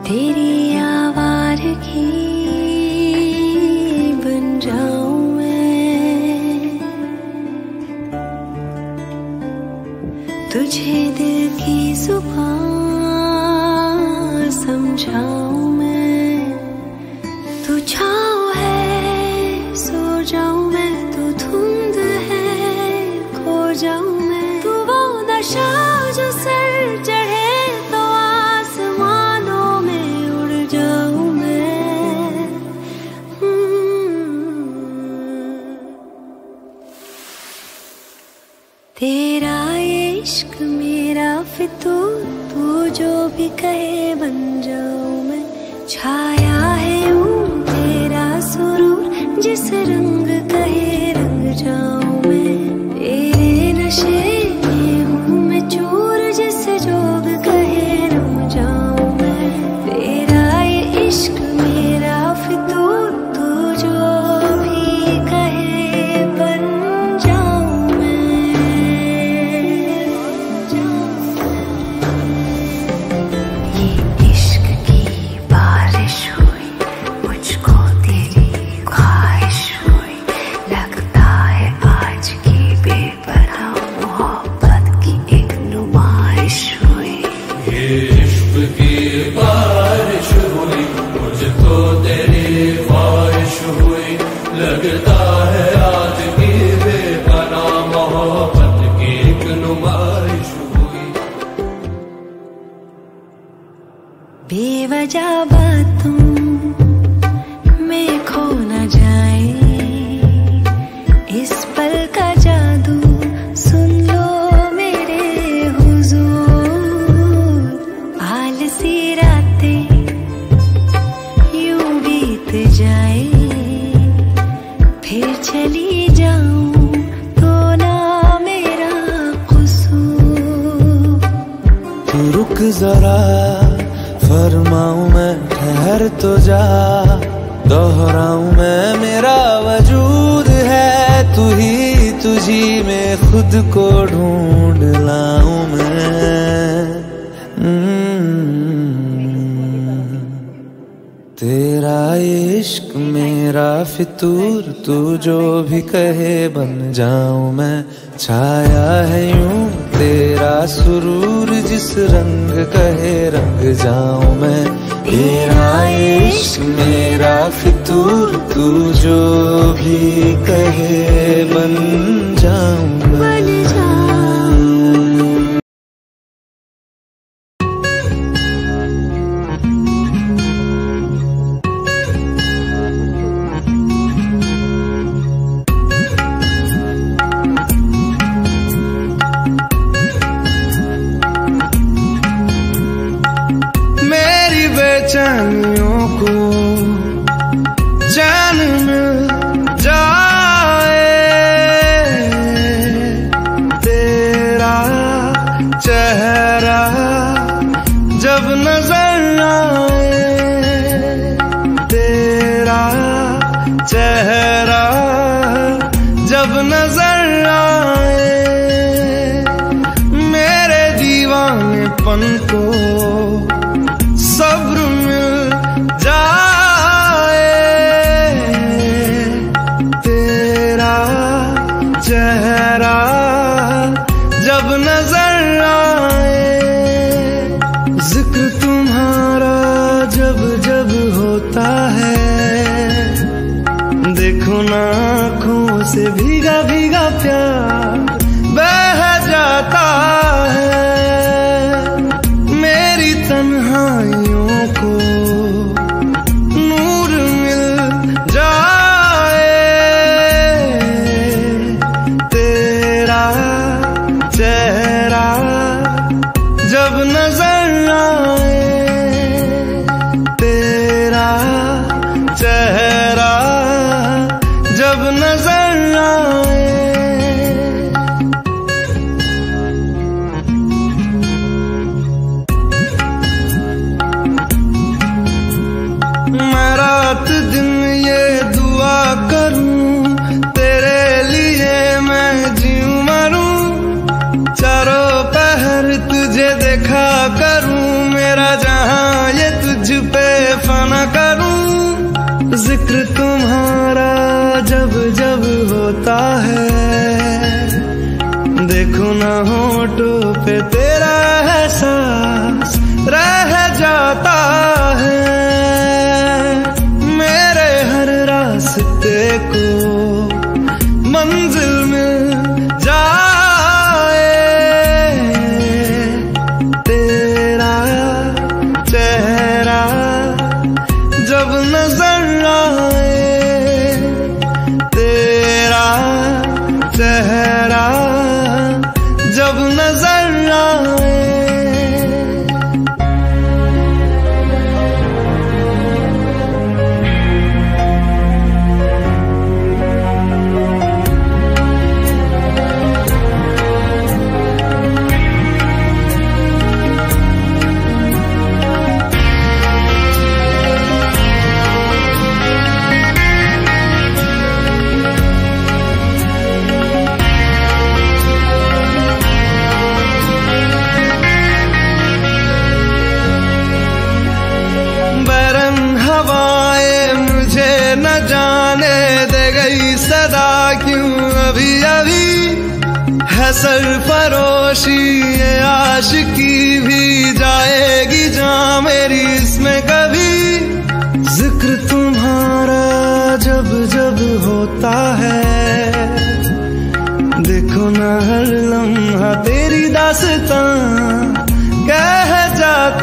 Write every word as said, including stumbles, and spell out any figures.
तेरी आवारगी बन जाऊं मैं, तुझे दिल की जुबान समझाऊं मैं। तू छाँव है सो जाऊं मैं, तू धुंध है खो जाऊं मैं। तू वो नशा जो सर चढ़े तो आसमानों में उड़ जाऊं मैं। तेरा इश्क मेरा फितूर, तू जो भी कहे बन जाऊं मैं। छाया है यूं तेरा सुरूर, जिस रंग कहे रंग जाऊं मैं। तेरे नशे में हूँ मैं चूर, जिस जोग कहे रम जाऊं मैं। तेरा ये इश्क मेरा फितूर, तू जो भी कहे बन जाऊं मैं। ये इश्क की बारिश हुई, मुझको तेरी ख्वाहिश हुई। लगता है आज की बेपनाह मोहब्बत की एक नुमाइश हुई। ये इश्क की बारिश हुई, मुझको तेरी ख्वाहिश हुई। लगता है आज की बेपनाह मोहब्बत की एक नुमाइश हुई। बेवजह बातों में खो न जाए, इस पल का जादू सुन लो मेरे हुजूर। आलसी रातें यूं बीत जाए, फिर चली जाऊं तो ना मेरा कसूर। तू रुक जरा फरमाऊं मैं, ठहर तो जा दोहराऊं मैं। मेरा वजूद है तू ही, तुझी में खुद को ढूंढ लाऊं मैं। तेरा इश्क मेरा फितूर, तू जो भी कहे बन जाऊं मैं। छाया है यूं तेरा सुरूर, जिस रंग कहे रंग जाऊं मैं। तेरा इश्क मेरा फितूर, तू जो भी कहे बन जाऊं मैं। बेचैनियों को चैन मिल जाए, तेरा चेहरा जब नजर आए। तेरा चेहरा जब नजर आए, मेरे दीवानेपन को सब्र मिल जाए। तेरा चेहरा जब नजर आए, जिक्र तुम्हारा जब जब होता है। देखो ना आँखों से भीगा भीगा प्यार बह जाता है। मेरी तन्हाइयों को नूर मिल जाए। तेरा चेहरा जब नजर आए, तेरा चेहरा जब नजर आए, होता है, देखो ना होठों पे तेरा एहसास रह जाता है। मेरे हर रास्ते को मंजिल मिल जाए, तेरा चेहरा जब नजर आए, तेरा चेहरा जब नजर आए। सदा क्यों अभी अभी है सरफरोशी, ये आशिकी भी जाएगी जहाँ मेरी इसमें कभी। जिक्र तुम्हारा जब जब होता है, देखो ना हर लम्हा तेरी दास्तां कह जाता